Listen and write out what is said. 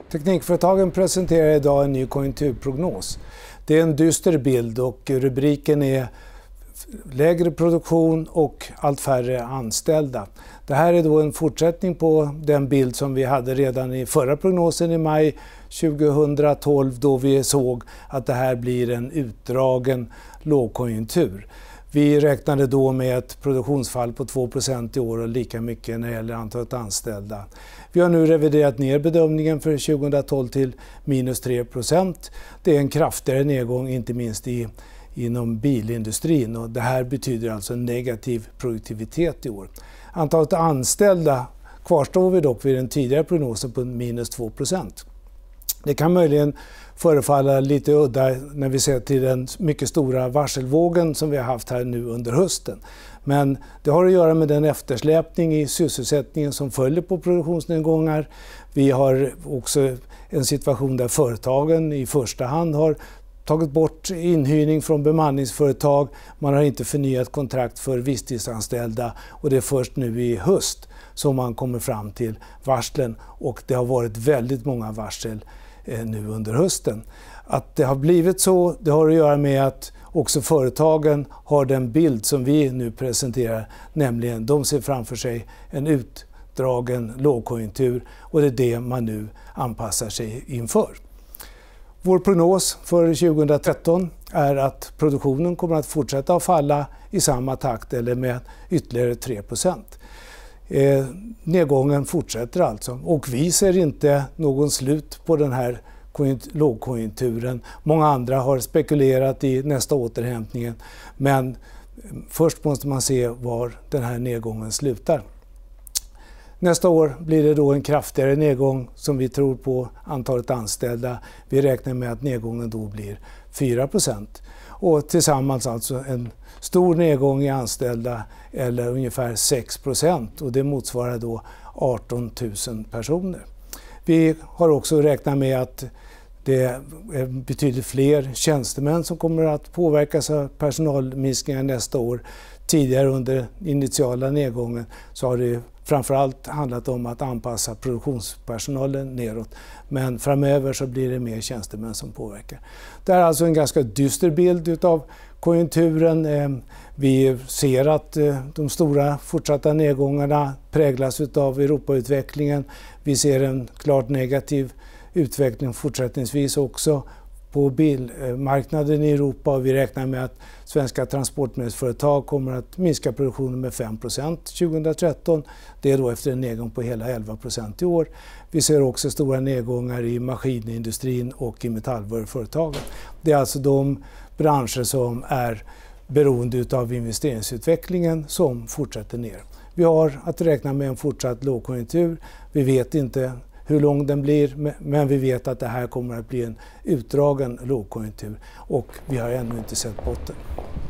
Teknikföretagen presenterar idag en ny konjunkturprognos. Det är en dyster bild och rubriken är lägre produktion och allt färre anställda. Det här är då en fortsättning på den bild som vi hade redan i förra prognosen i maj 2012 då vi såg att det här blir en utdragen lågkonjunktur. Vi räknade då med ett produktionsfall på 2% i år och lika mycket när det gäller antalet anställda. Vi har nu reviderat ner bedömningen för 2012 till minus 3%. Det är en kraftigare nedgång inte minst inom bilindustrin och det här betyder alltså en negativ produktivitet i år. Antalet anställda kvarstår vi dock vid den tidigare prognosen på minus 2%. Det kan möjligen förefalla lite udda när vi ser till den mycket stora varselvågen som vi har haft här nu under hösten. Men det har att göra med den eftersläpning i sysselsättningen som följer på produktionsnedgångar. Vi har också en situation där företagen i första hand har tagit bort inhyrning från bemanningsföretag. Man har inte förnyat kontrakt för visstidsanställda och det är först nu i höst som man kommer fram till varslen och det har varit väldigt många varsel nu under hösten. Att det har blivit så, det har att göra med att också företagen har den bild som vi nu presenterar, nämligen de ser framför sig en utdragen lågkonjunktur och det är det man nu anpassar sig inför. Vår prognos för 2013 är att produktionen kommer att fortsätta att falla i samma takt eller med ytterligare 3%. Nedgången fortsätter alltså och vi ser inte någon slut på den här lågkonjunkturen. Många andra har spekulerat i nästa återhämtningen men först måste man se var den här nedgången slutar. Nästa år blir det då en kraftigare nedgång som vi tror på antalet anställda. Vi räknar med att nedgången då blir 4%. Och tillsammans alltså en stor nedgång i anställda eller ungefär 6% och det motsvarar då 18 000 personer. Vi har också räknat med att det är betydligt fler tjänstemän som kommer att påverkas av personalminskningar nästa år. Tidigare under initiala nedgången så har det framförallt handlat om att anpassa produktionspersonalen neråt. Men framöver så blir det mer tjänstemän som påverkar. Det är alltså en ganska dyster bild av konjunkturen. Vi ser att de stora fortsatta nedgångarna präglas av Europautvecklingen. Vi ser en klart negativ utveckling fortsättningsvis också på bilmarknaden i Europa och vi räknar med att svenska transportmedelsföretag kommer att minska produktionen med 5% 2013. Det är då efter en nedgång på hela 11% i år. Vi ser också stora nedgångar i maskinindustrin och i metallvaruföretagen. Det är alltså de branscher som är beroende av investeringsutvecklingen som fortsätter ner. Vi har att räkna med en fortsatt lågkonjunktur. Vi vet inte hur lång den blir, men vi vet att det här kommer att bli en utdragen lågkonjunktur och vi har ännu inte sett botten.